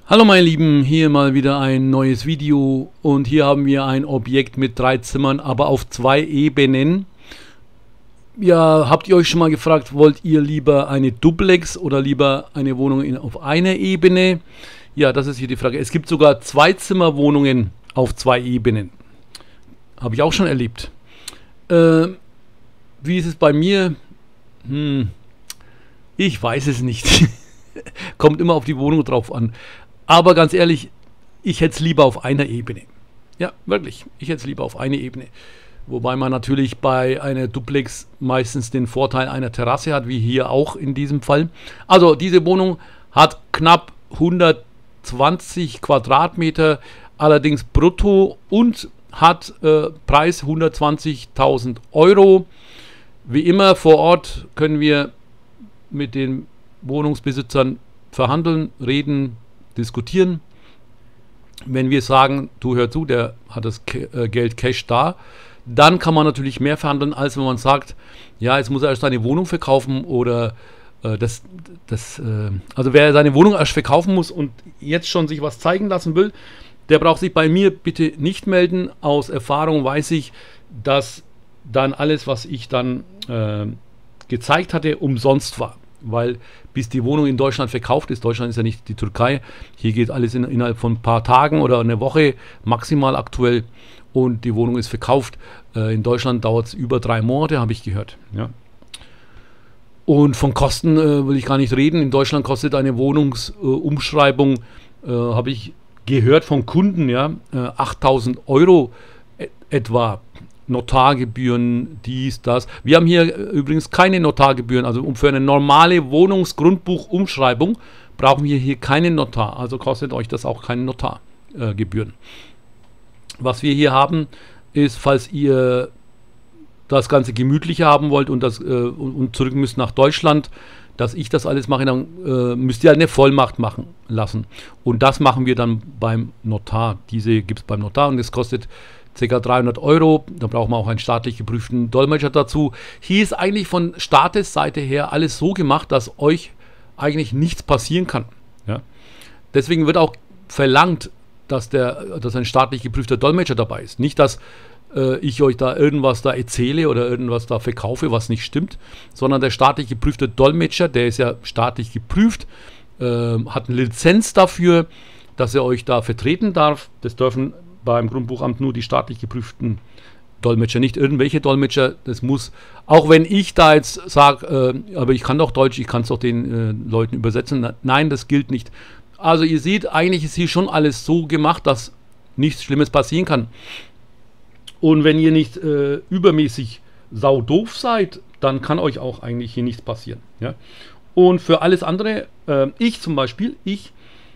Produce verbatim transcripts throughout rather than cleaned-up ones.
Hallo meine Lieben, hier mal wieder ein neues Video und hier haben wir ein Objekt mit drei Zimmern, aber auf zwei Ebenen. Ja, habt ihr euch schon mal gefragt, wollt ihr lieber eine Duplex oder lieber eine Wohnung in, auf einer Ebene? Ja, das ist hier die Frage. Es gibt sogar Zwei-Zimmer-Wohnungen auf zwei Ebenen. Habe ich auch schon erlebt. Äh, wie ist es bei mir? Hm, ich weiß es nicht. Kommt immer auf die Wohnung drauf an. Aber ganz ehrlich, ich hätte es lieber auf einer Ebene. Ja, wirklich. Ich hätte es lieber auf einer Ebene. Wobei man natürlich bei einer Duplex meistens den Vorteil einer Terrasse hat, wie hier auch in diesem Fall. Also diese Wohnung hat knapp hundertzwanzig Quadratmeter, allerdings brutto, und hat äh, Preis hundertzwanzigtausend Euro. Wie immer vor Ort können wir mit den Wohnungsbesitzern verhandeln, reden, diskutieren. Wenn wir sagen, du hör zu, der hat das Geld Cash da, dann kann man natürlich mehr verhandeln, als wenn man sagt, ja, jetzt muss er erst seine Wohnung verkaufen oder äh, das, das äh, also wer seine Wohnung erst verkaufen muss und jetzt schon sich was zeigen lassen will, der braucht sich bei mir bitte nicht melden. Aus Erfahrung weiß ich, dass dann alles, was ich dann äh, gezeigt hatte, umsonst war. Weil bis die Wohnung in Deutschland verkauft ist, Deutschland ist ja nicht die Türkei, hier geht alles in, innerhalb von ein paar Tagen oder eine Woche maximal aktuell und die Wohnung ist verkauft. Äh, in Deutschland dauert es über drei Monate, habe ich gehört. Ja. Und von Kosten äh, will ich gar nicht reden. In Deutschland kostet eine Wohnungsumschreibung, äh, äh, habe ich gehört von Kunden, ja, äh, achttausend Euro et etwa. Notargebühren, dies, das. Wir haben hier übrigens keine Notargebühren. Also um für eine normale Wohnungsgrundbuchumschreibung brauchen wir hier keinen Notar. Also kostet euch das auch keine Notargebühren. Äh, Was wir hier haben, ist, falls ihr das Ganze gemütlicher haben wollt und, das, äh, und zurück müsst nach Deutschland, dass ich das alles mache, dann äh, müsst ihr eine Vollmacht machen lassen. Und das machen wir dann beim Notar. Diese gibt es beim Notar und das kostet ca. dreihundert Euro, da braucht man auch einen staatlich geprüften Dolmetscher dazu. Hier ist eigentlich von Staatesseite her alles so gemacht, dass euch eigentlich nichts passieren kann. Ja? Deswegen wird auch verlangt, dass, der, dass ein staatlich geprüfter Dolmetscher dabei ist. Nicht, dass äh, ich euch da irgendwas da erzähle oder irgendwas da verkaufe, was nicht stimmt, sondern der staatlich geprüfte Dolmetscher, der ist ja staatlich geprüft, äh, hat eine Lizenz dafür, dass er euch da vertreten darf. Das dürfen beim Grundbuchamt nur die staatlich geprüften Dolmetscher, nicht irgendwelche Dolmetscher. Das muss, auch wenn ich da jetzt sage, äh, aber ich kann doch Deutsch, ich kann es doch den äh, Leuten übersetzen. Nein, das gilt nicht. Also ihr seht, eigentlich ist hier schon alles so gemacht, dass nichts Schlimmes passieren kann. Und wenn ihr nicht äh, übermäßig saudoof seid, dann kann euch auch eigentlich hier nichts passieren. Ja? Und für alles andere, äh, ich zum Beispiel, ich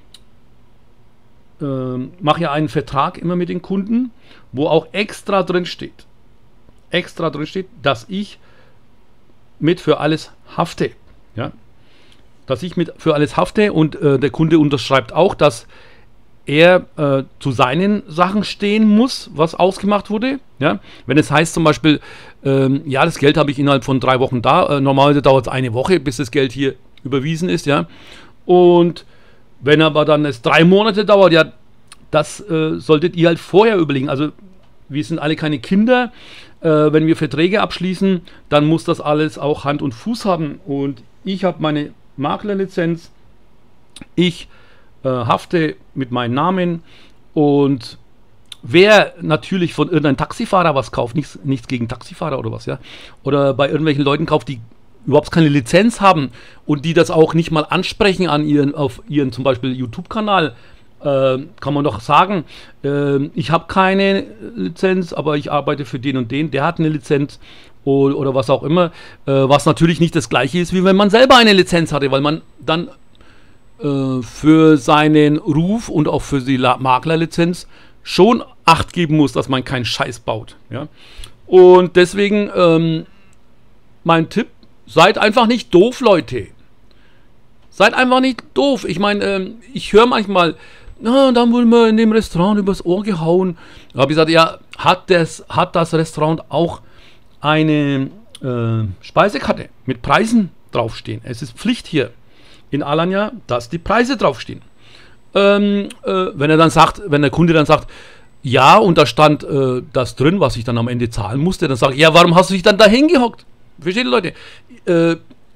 mache ja einen Vertrag immer mit den Kunden, wo auch extra drin steht, extra drin steht, dass ich mit für alles hafte, ja, dass ich mit für alles hafte und äh, der Kunde unterschreibt auch, dass er äh, zu seinen Sachen stehen muss, was ausgemacht wurde, ja, wenn es heißt zum Beispiel, ähm, ja, das Geld habe ich innerhalb von drei Wochen da, äh, normalerweise dauert es eine Woche, bis das Geld hier überwiesen ist, ja, und wenn aber dann es drei Monate dauert, ja, das äh, solltet ihr halt vorher überlegen. Also wir sind alle keine Kinder. Äh, wenn wir Verträge abschließen, dann muss das alles auch Hand und Fuß haben. Und ich habe meine Maklerlizenz. Ich äh, hafte mit meinem Namen. Und wer natürlich von irgendeinem Taxifahrer was kauft, nichts, nichts gegen Taxifahrer oder was, ja, oder bei irgendwelchen Leuten kauft, die überhaupt keine Lizenz haben und die das auch nicht mal ansprechen an ihren, auf ihren zum Beispiel YouTube-Kanal, äh, kann man doch sagen, äh, ich habe keine Lizenz, aber ich arbeite für den und den, der hat eine Lizenz oder, oder was auch immer, äh, was natürlich nicht das gleiche ist, wie wenn man selber eine Lizenz hatte, weil man dann äh, für seinen Ruf und auch für die Maklerlizenz schon Acht geben muss, dass man keinen Scheiß baut. Ja? Und deswegen ähm, mein Tipp: Seid einfach nicht doof, Leute. Seid einfach nicht doof. Ich meine, ähm, ich höre manchmal, na, dann wurden wir in dem Restaurant übers Ohr gehauen. Da habe ich gesagt, ja, hat das, hat das Restaurant auch eine äh, Speisekarte mit Preisen draufstehen? Es ist Pflicht hier in Alanya, dass die Preise draufstehen. ähm, äh, wenn er dann sagt, wenn der Kunde dann sagt, ja, und da stand äh, das drin, was ich dann am Ende zahlen musste, dann sage ich, ja, warum hast du dich dann da hingehockt? Versteht ihr, Leute? Äh,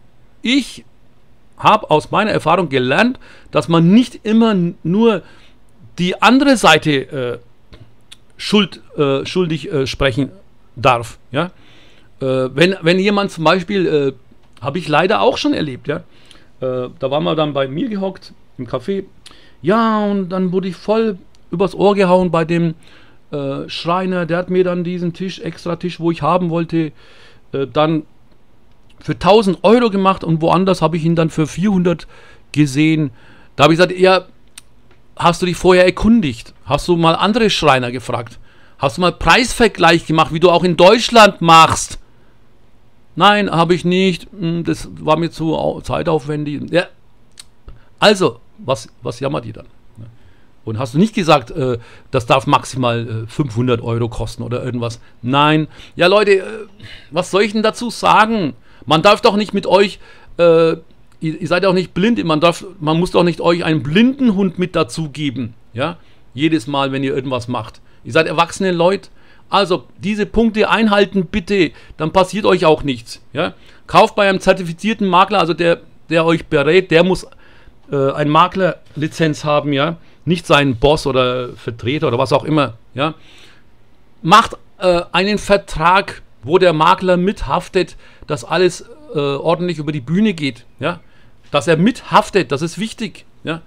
ich habe aus meiner Erfahrung gelernt, dass man nicht immer nur die andere Seite äh, schuld, äh, schuldig äh, sprechen darf. Ja? Äh, wenn, wenn jemand zum Beispiel, äh, habe ich leider auch schon erlebt, ja? äh, da waren wir dann bei mir gehockt im Café, ja, und dann wurde ich voll übers Ohr gehauen bei dem äh, Schreiner, der hat mir dann diesen Tisch, extra Tisch, wo ich haben wollte, äh, dann für tausend Euro gemacht und woanders habe ich ihn dann für vierhundert gesehen. Da habe ich gesagt, ja, hast du dich vorher erkundigt? Hast du mal andere Schreiner gefragt? Hast du mal Preisvergleich gemacht, wie du auch in Deutschland machst? Nein, habe ich nicht. Das war mir zu zeitaufwendig. Ja. Also, was, was jammert ihr dann? Und hast du nicht gesagt, äh, das darf maximal äh, fünfhundert Euro kosten oder irgendwas? Nein. Ja, Leute, äh, was soll ich denn dazu sagen? Man darf doch nicht mit euch, äh, ihr, ihr seid auch nicht blind, man, darf, man muss doch nicht euch einen blinden Hund mit dazu geben. Ja? Jedes Mal, wenn ihr irgendwas macht. Ihr seid erwachsene Leute. Also, diese Punkte einhalten bitte, dann passiert euch auch nichts. Ja? Kauft bei einem zertifizierten Makler, also der, der euch berät, der muss äh, eine Maklerlizenz haben, ja? Nicht sein Boss oder Vertreter oder was auch immer. Ja? Macht äh, einen Vertrag, wo der Makler mithaftet, dass alles äh, ordentlich über die Bühne geht. Ja? Dass er mithaftet, das ist wichtig. Ja?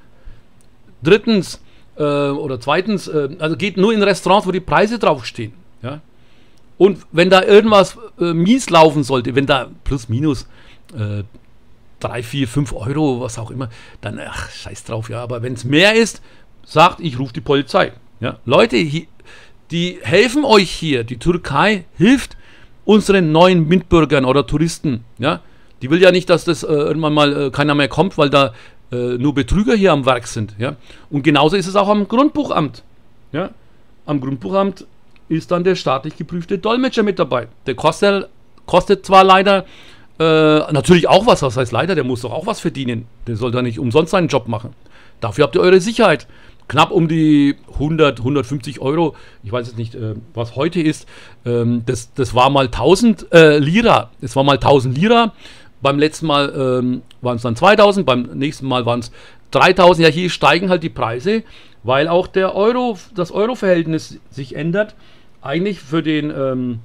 Drittens äh, oder zweitens, äh, also geht nur in Restaurants, wo die Preise draufstehen. Ja? Und wenn da irgendwas äh, mies laufen sollte, wenn da plus minus äh, drei, vier, fünf Euro, was auch immer, dann ach, scheiß drauf, ja. Aber wenn es mehr ist, sagt, ich rufe die Polizei. Ja? Leute, hier, die helfen euch hier. Die Türkei hilft unseren neuen Mitbürgern oder Touristen. Ja? Die will ja nicht, dass das äh, irgendwann mal äh, keiner mehr kommt, weil da äh, nur Betrüger hier am Werk sind. Ja? Und genauso ist es auch am Grundbuchamt. Ja? Am Grundbuchamt ist dann der staatlich geprüfte Dolmetscher mit dabei. Der kostet, kostet zwar leider äh, natürlich auch was, was heißt leider, der muss doch auch was verdienen. Der soll da nicht umsonst seinen Job machen. Dafür habt ihr eure Sicherheit. Knapp um die hundert, hundertfünfzig Euro. Ich weiß jetzt nicht, äh, was heute ist. Ähm, das, das war mal tausend äh, Lira. Das war mal tausend Lira. Beim letzten Mal ähm, waren es dann zweitausend. Beim nächsten Mal waren es dreitausend. Ja, hier steigen halt die Preise, weil auch der Euro, das Euro-Verhältnis sich ändert. Eigentlich für den ähm,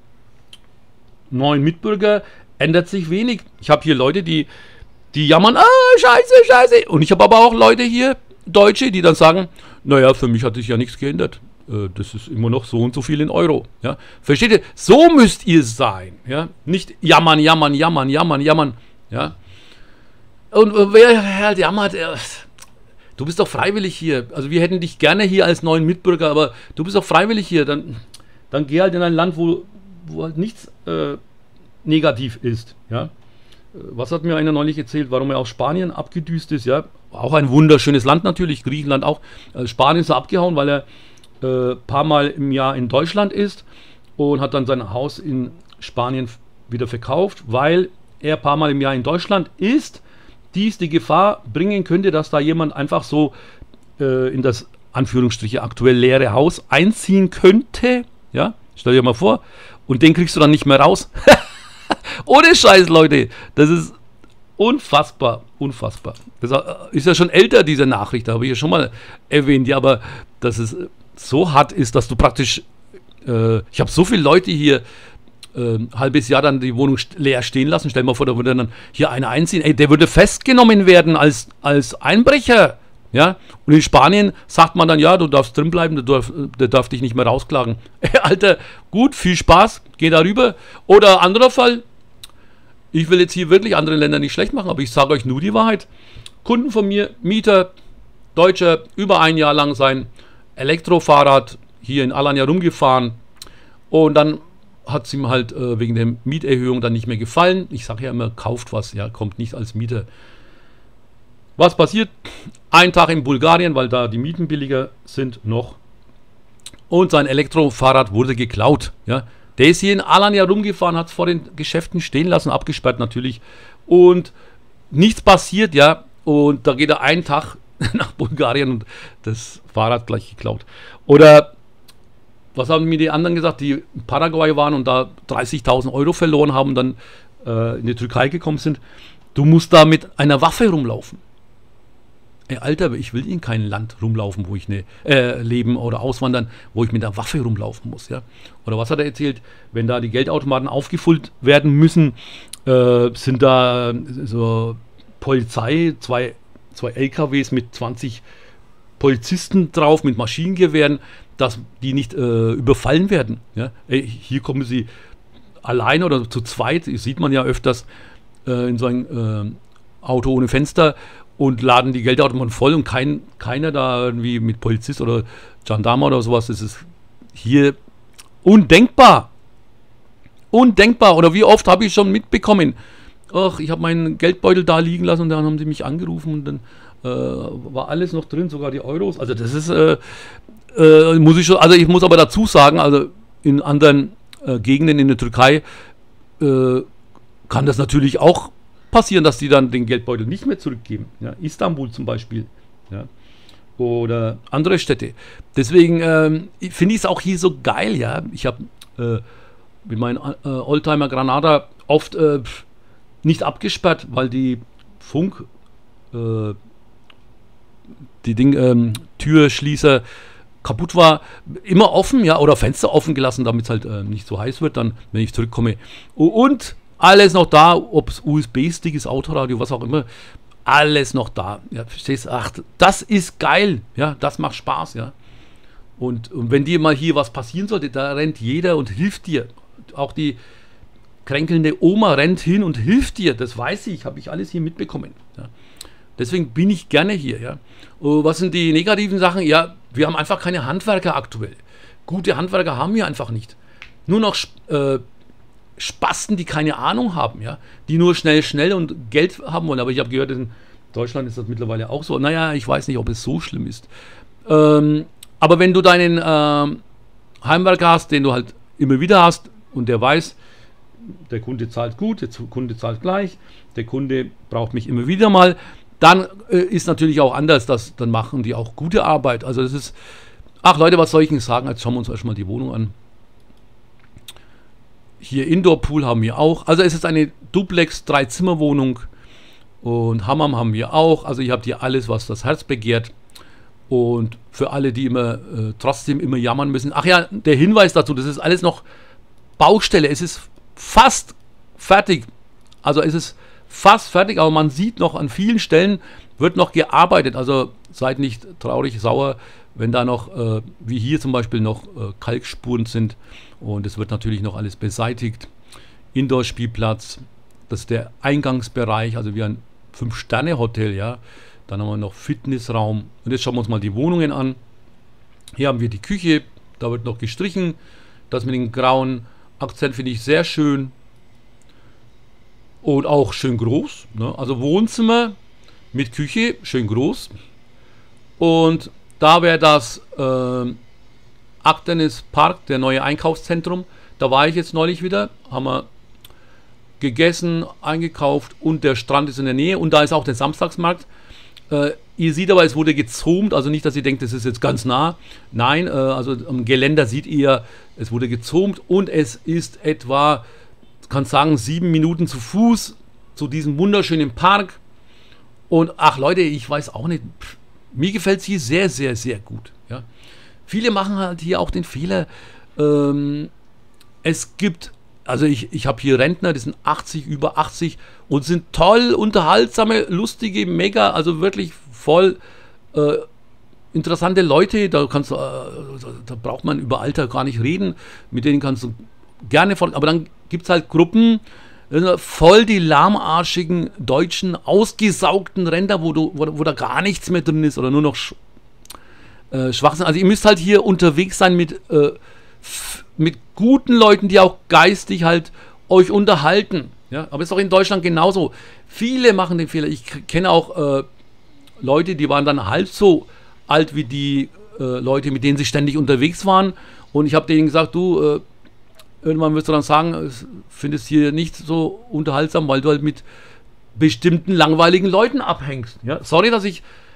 neuen Mitbürger ändert sich wenig. Ich habe hier Leute, die, die jammern, ah, scheiße, scheiße. Und ich habe aber auch Leute hier, Deutsche, die dann sagen, naja, für mich hat sich ja nichts geändert. Äh, das ist immer noch so und so viel in Euro. Ja? Versteht ihr? So müsst ihr sein. Ja? Nicht jammern, jammern, jammern, jammern, jammern. Ja? Und äh, wer halt jammert, äh, du bist doch freiwillig hier. Also wir hätten dich gerne hier als neuen Mitbürger, aber du bist doch freiwillig hier. Dann, dann geh halt in ein Land, wo, wo halt nichts äh, negativ ist. Ja? Was hat mir einer neulich erzählt, warum er aus Spanien abgedüst ist, ja, auch ein wunderschönes Land natürlich, Griechenland auch. Also Spanien ist er abgehauen, weil er ein äh, paar Mal im Jahr in Deutschland ist und hat dann sein Haus in Spanien wieder verkauft, weil er ein paar Mal im Jahr in Deutschland ist, dies die Gefahr bringen könnte, dass da jemand einfach so äh, in das Anführungsstriche aktuell leere Haus einziehen könnte, ja, stell dir mal vor, und den kriegst du dann nicht mehr raus. Ohne Scheiß, Leute. Das ist unfassbar. Unfassbar. Das ist ja schon älter, diese Nachricht. Da habe ich ja schon mal erwähnt. Ja, aber dass es so hart ist, dass du praktisch. Äh, ich habe so viele Leute hier äh, ein halbes Jahr dann die Wohnung leer stehen lassen. Stell dir mal vor, da würde dann hier einer einziehen. Ey, der würde festgenommen werden als, als Einbrecher. Ja? Und in Spanien sagt man dann, ja, du darfst drin bleiben, der darf, der darf dich nicht mehr rausklagen. Alter, gut, viel Spaß, geh da rüber. Oder anderer Fall, ich will jetzt hier wirklich andere Länder nicht schlecht machen, aber ich sage euch nur die Wahrheit. Kunden von mir, Mieter, Deutscher, über ein Jahr lang sein Elektrofahrrad hier in Alanya rumgefahren und dann hat es ihm halt äh, wegen der Mieterhöhung dann nicht mehr gefallen. Ich sage ja immer, kauft was, ja, kommt nicht als Mieter. Was passiert? Ein Tag in Bulgarien, weil da die Mieten billiger sind noch. Und sein Elektrofahrrad wurde geklaut. Ja. Der ist hier in Alanya rumgefahren, hat es vor den Geschäften stehen lassen, abgesperrt natürlich. Und nichts passiert, ja. Und da geht er einen Tag nach Bulgarien und das Fahrrad gleich geklaut. Oder was haben mir die anderen gesagt, die in Paraguay waren und da dreißigtausend Euro verloren haben und dann äh, in die Türkei gekommen sind? Du musst da mit einer Waffe rumlaufen. Ey, Alter, ich will in kein Land rumlaufen, wo ich ne, äh, leben oder auswandern, wo ich mit einer Waffe rumlaufen muss. Ja? Oder was hat er erzählt? Wenn da die Geldautomaten aufgefüllt werden müssen, äh, sind da so Polizei, zwei, zwei L K Ws mit zwanzig Polizisten drauf, mit Maschinengewehren, dass die nicht äh, überfallen werden. Ja? Ey, hier kommen sie alleine oder zu zweit, das sieht man ja öfters, äh, in so ein äh, Auto ohne Fenster und laden die Geldautomaten voll und kein, keiner da irgendwie mit Polizist oder Gendarme oder sowas. Das ist hier undenkbar. Undenkbar. Oder wie oft habe ich schon mitbekommen, ach, ich habe meinen Geldbeutel da liegen lassen und dann haben sie mich angerufen und dann äh, war alles noch drin, sogar die Euros. Also das ist, äh, äh, muss ich schon, also ich muss aber dazu sagen, also in anderen äh, Gegenden in der Türkei äh, kann das natürlich auch passieren, dass die dann den Geldbeutel nicht mehr zurückgeben. Ja, Istanbul zum Beispiel. Ja, oder andere Städte. Deswegen ähm, finde ich es auch hier so geil. Ja, ich habe äh, mit meinem äh, Oldtimer Granada oft äh, nicht abgesperrt, weil die Funk, äh, die Ding, ähm, Türschließer kaputt war, immer offen, ja, oder Fenster offen gelassen, damit es halt äh, nicht so heiß wird, dann, wenn ich zurückkomme. Und alles noch da, ob es U S B-Stick ist, Autoradio, was auch immer, alles noch da. Ja, verstehst du? Ach, das ist geil, ja, das macht Spaß, ja. Und, und wenn dir mal hier was passieren sollte, da rennt jeder und hilft dir. Auch die kränkelnde Oma rennt hin und hilft dir, das weiß ich, habe ich alles hier mitbekommen. Ja. Deswegen bin ich gerne hier, ja. Und was sind die negativen Sachen? Ja, wir haben einfach keine Handwerker aktuell. Gute Handwerker haben wir einfach nicht. Nur noch äh, Spasten, die keine Ahnung haben, ja, die nur schnell, schnell und Geld haben wollen. Aber ich habe gehört, in Deutschland ist das mittlerweile auch so. Naja, ich weiß nicht, ob es so schlimm ist. Ähm, aber wenn du deinen ähm, Heimwerker hast, den du halt immer wieder hast und der weiß, der Kunde zahlt gut, der Kunde zahlt gleich, der Kunde braucht mich immer wieder mal, dann äh, ist natürlich auch anders, dass, dann machen die auch gute Arbeit. Also das ist, ach Leute, was soll ich Ihnen sagen? Jetzt schauen wir uns erstmal die Wohnung an. Hier Indoor-Pool haben wir auch. Also es ist eine Duplex-Drei-Zimmer-Wohnung und Hammam haben wir auch. Also ihr habt hier alles, was das Herz begehrt. Und für alle, die immer äh, trotzdem immer jammern müssen. Ach ja, der Hinweis dazu, das ist alles noch Baustelle. Es ist fast fertig. Also es ist fast fertig, aber man sieht noch an vielen Stellen wird noch gearbeitet. Also seid nicht traurig, sauer, wenn da noch, äh, wie hier zum Beispiel, noch äh, Kalkspuren sind. Und es wird natürlich noch alles beseitigt. Indoor-Spielplatz, das ist der Eingangsbereich, also wie ein Fünf-Sterne-Hotel, ja. Dann haben wir noch Fitnessraum. Und jetzt schauen wir uns mal die Wohnungen an. Hier haben wir die Küche, da wird noch gestrichen. Das mit dem grauen Akzent finde ich sehr schön. Und auch schön groß. Ne? Also Wohnzimmer mit Küche, schön groß. Und da wäre das äh, Akdenis Park, der neue Einkaufszentrum. Da war ich jetzt neulich wieder. Haben wir gegessen, eingekauft und der Strand ist in der Nähe. Und da ist auch der Samstagsmarkt. Äh, ihr seht aber, es wurde gezoomt. Also nicht, dass ihr denkt, das ist jetzt ganz nah. Nein, äh, also am Geländer seht ihr, es wurde gezoomt. Und es ist etwa, ich kann sagen, sieben Minuten zu Fuß zu diesem wunderschönen Park. Und ach Leute, ich weiß auch nicht, pff, mir gefällt es hier sehr, sehr, sehr gut. Ja. Viele machen halt hier auch den Fehler, ähm, es gibt, also ich, ich habe hier Rentner, die sind achtzig, über achtzig und sind toll, unterhaltsame, lustige, mega, also wirklich voll äh, interessante Leute, da kannst du, äh, da braucht man über Alter gar nicht reden, mit denen kannst du gerne folgen, aber dann gibt es halt Gruppen, voll die lahmarschigen, deutschen, ausgesaugten Ränder, wo, du, wo, wo da gar nichts mehr drin ist oder nur noch sch äh, Schwachsinn. Also ihr müsst halt hier unterwegs sein mit, äh, mit guten Leuten, die auch geistig halt euch unterhalten. Ja? Aber ist auch in Deutschland genauso. Viele machen den Fehler. Ich kenne auch äh, Leute, die waren dann halb so alt wie die äh, Leute, mit denen sie ständig unterwegs waren. Und ich habe denen gesagt, du, äh, irgendwann wirst du dann sagen, findest hier nicht so unterhaltsam, weil du halt mit bestimmten langweiligen Leuten abhängst. Ja? Sorry, dass ich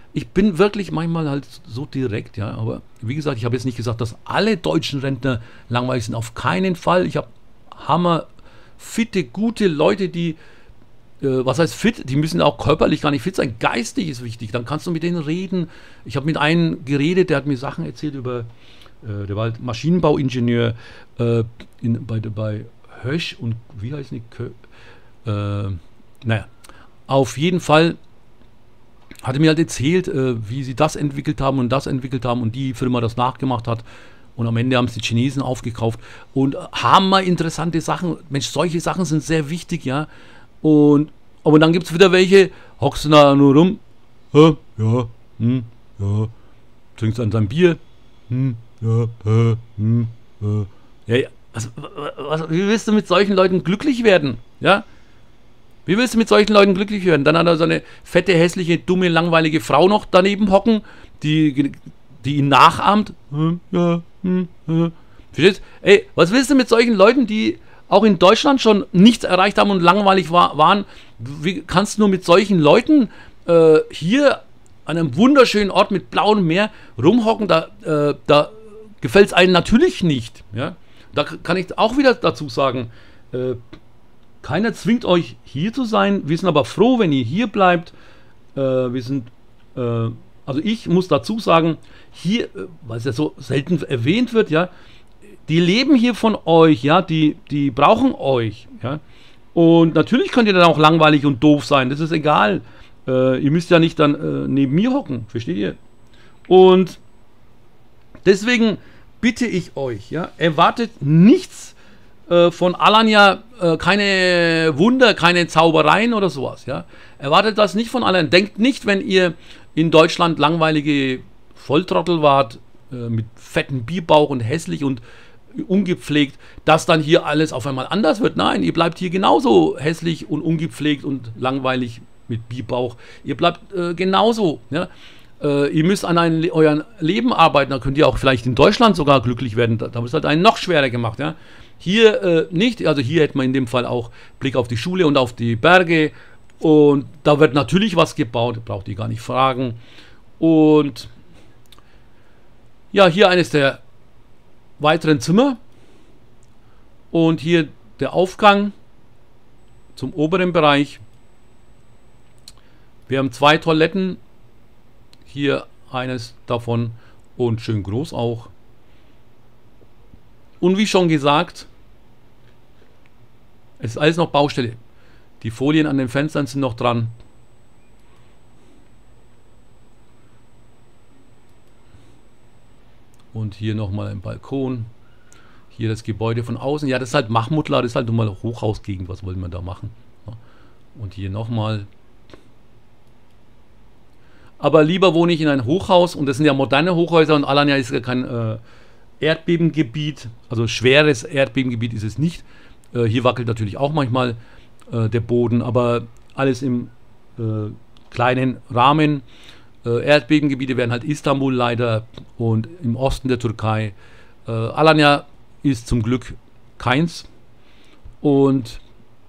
ich bin wirklich manchmal halt so direkt, ja, aber wie gesagt, ich habe jetzt nicht gesagt, dass alle deutschen Rentner langweilig sind, auf keinen Fall. Ich habe hammer fitte, gute Leute, die, äh, was heißt fit, die müssen auch körperlich gar nicht fit sein, geistig ist wichtig, dann kannst du mit denen reden. Ich habe mit einem geredet, der hat mir Sachen erzählt über, äh, der war halt Maschinenbauingenieur äh, in, bei, bei Hösch und wie heißt die, Kö äh, naja, auf jeden Fall hat er mir halt erzählt, äh, wie sie das entwickelt haben und das entwickelt haben und die Firma das nachgemacht hat. Und am Ende haben es die Chinesen aufgekauft und haben mal interessante Sachen. Mensch, solche Sachen sind sehr wichtig, ja. Und aber dann gibt es wieder welche, hockst du da nur rum, ja, ja, hm, ja, trinkst an dein Bier, hm, ja, äh, hm, äh. Ja, ja. Was, was, wie willst du mit solchen Leuten glücklich werden, ja? Wie willst du mit solchen Leuten glücklich werden? Dann hat er so eine fette, hässliche, dumme, langweilige Frau noch daneben hocken, die, die ihn nachahmt. Hm, ja, hm, ja. Verstehst? Ey, was willst du mit solchen Leuten, die auch in Deutschland schon nichts erreicht haben und langweilig war, waren? Wie kannst du nur mit solchen Leuten äh, hier an einem wunderschönen Ort mit blauem Meer rumhocken? Da, äh, da gefällt es einem natürlich nicht. Ja? Da kann ich auch wieder dazu sagen, äh, keiner zwingt euch hier zu sein, wir sind aber froh, wenn ihr hier bleibt. Äh, wir sind, äh, also ich muss dazu sagen, hier, äh, weil es ja so selten erwähnt wird, ja, die leben hier von euch, ja, die, die brauchen euch, ja. Und natürlich könnt ihr dann auch langweilig und doof sein, das ist egal. Äh, ihr müsst ja nicht dann äh, neben mir hocken, versteht ihr? Und deswegen bitte ich euch, ja, erwartet nichts von Alanya, äh, keine Wunder, keine Zaubereien oder sowas. Ja? Erwartet das nicht von Alanya. Denkt nicht, wenn ihr in Deutschland langweilige Volltrottel wart, äh, mit fetten Bierbauch und hässlich und ungepflegt, dass dann hier alles auf einmal anders wird. Nein, ihr bleibt hier genauso hässlich und ungepflegt und langweilig mit Bierbauch. Ihr bleibt äh, genauso. Ja? Äh, ihr müsst an ein, euer Leben arbeiten. Da könnt ihr auch vielleicht in Deutschland sogar glücklich werden. Da, da ist halt einen noch schwerer gemacht. Ja? Hier äh, nicht, also hier hätte man in dem Fall auch Blick auf die Schule und auf die Berge und da wird natürlich was gebaut, braucht ihr gar nicht fragen. Und ja, hier eines der weiteren Zimmer und hier der Aufgang zum oberen Bereich. Wir haben zwei Toiletten, hier eines davon und schön groß auch. Und wie schon gesagt, es ist alles noch Baustelle. Die Folien an den Fenstern sind noch dran. Und hier nochmal ein Balkon. Hier das Gebäude von außen. Ja, das ist halt Mahmudlar, das ist halt nun mal Hochhausgegend. Was wollen wir da machen? Und hier nochmal. Aber lieber wohne ich in ein Hochhaus. Und das sind ja moderne Hochhäuser. Und Alanya ist ja kein äh, Erdbebengebiet. Also schweres Erdbebengebiet ist es nicht. Äh, hier wackelt natürlich auch manchmal äh, der Boden. Aber alles im äh, kleinen Rahmen. Äh, Erdbebengebiete wären halt Istanbul leider und im Osten der Türkei. Äh, Alanya ist zum Glück keins. Und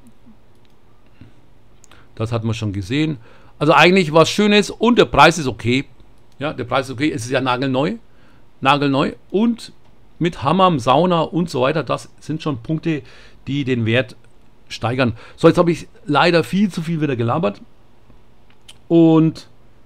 das hat man schon gesehen. Also eigentlich was Schönes und der Preis ist okay. Ja, der Preis ist okay. Es ist ja nagelneu. Nagelneu und mit Hammam, Sauna und so weiter. Das sind schon Punkte, die den Wert steigern. So, jetzt habe ich leider viel zu viel wieder gelabert. Und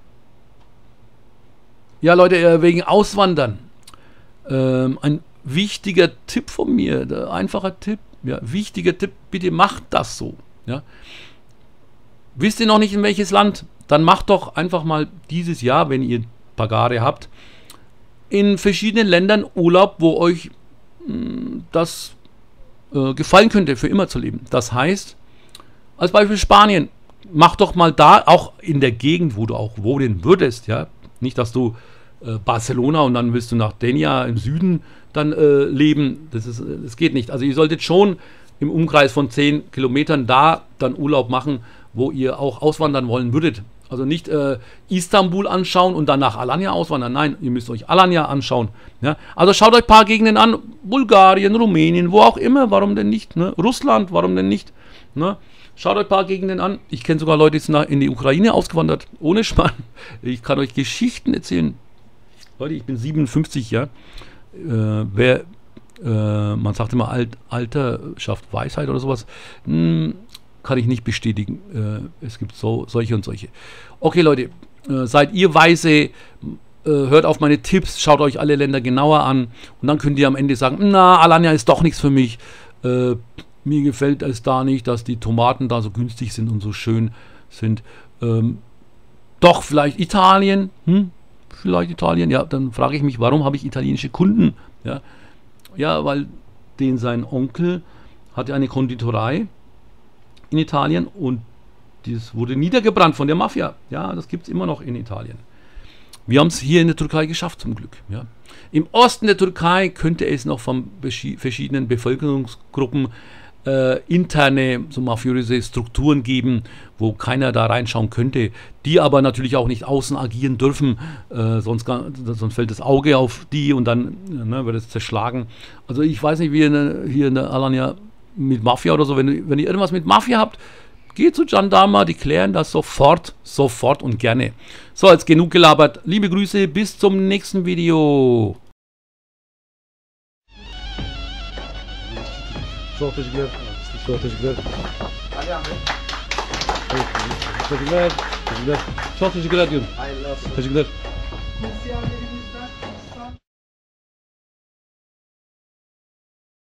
ja, Leute, wegen Auswandern. Ähm, ein wichtiger Tipp von mir, der einfacher Tipp. Ja, wichtiger Tipp, bitte macht das so. Ja. Wisst ihr noch nicht in welches Land? Dann macht doch einfach mal dieses Jahr, wenn ihr Pagare habt, in verschiedenen Ländern Urlaub, wo euch mh, das äh, gefallen könnte, für immer zu leben. Das heißt, als Beispiel Spanien, mach doch mal da, auch in der Gegend, wo du auch wohnen würdest, ja, nicht, dass du äh, Barcelona und dann willst du nach Denia im Süden dann äh, leben, das, ist, das geht nicht. Also ihr solltet schon im Umkreis von zehn Kilometern da dann Urlaub machen, wo ihr auch auswandern wollen würdet. Also nicht äh, Istanbul anschauen und dann nach Alanya auswandern. Nein, ihr müsst euch Alanya anschauen. Ja? Also schaut euch ein paar Gegenden an. Bulgarien, Rumänien, wo auch immer. Warum denn nicht? Ne? Russland, warum denn nicht? Ne? Schaut euch ein paar Gegenden an. Ich kenne sogar Leute, die sind in die Ukraine ausgewandert. Ohne Schmarrn. Ich kann euch Geschichten erzählen. Leute, ich bin siebenundfünfzig, ja. Äh, wer, äh, man sagt immer, Alt, Alter schafft Weisheit oder sowas. Hm, kann ich nicht bestätigen. Äh, es gibt so, solche und solche. Okay, Leute, äh, seid ihr weise, äh, hört auf meine Tipps, schaut euch alle Länder genauer an und dann könnt ihr am Ende sagen, na, Alanya ist doch nichts für mich. Äh, mir gefällt es da nicht, dass die Tomaten da so günstig sind und so schön sind. Ähm, doch, vielleicht Italien, hm? Vielleicht Italien, ja, dann frage ich mich, warum habe ich italienische Kunden? Ja, ja, weil den sein Onkel hatte eine Konditorei in Italien und das wurde niedergebrannt von der Mafia. Ja, das gibt es immer noch in Italien. Wir haben es hier in der Türkei geschafft, zum Glück. Ja. Im Osten der Türkei könnte es noch von verschiedenen Bevölkerungsgruppen äh, interne, so mafiöse Strukturen geben, wo keiner da reinschauen könnte, die aber natürlich auch nicht außen agieren dürfen, äh, sonst, sonst fällt das Auge auf die und dann ne, wird es zerschlagen. Also ich weiß nicht, wie ihr ne, hier in der Alanya mit Mafia oder so, wenn, wenn ihr irgendwas mit Mafia habt, geht zu Gendarma, die klären das sofort, sofort und gerne. So, jetzt genug gelabert. Liebe Grüße, bis zum nächsten Video. Çok teşekkürler. Çok teşekkürler. Teşekkürler. Teşekkürler. Çok teşekkürler diyorum. Teşekkürler.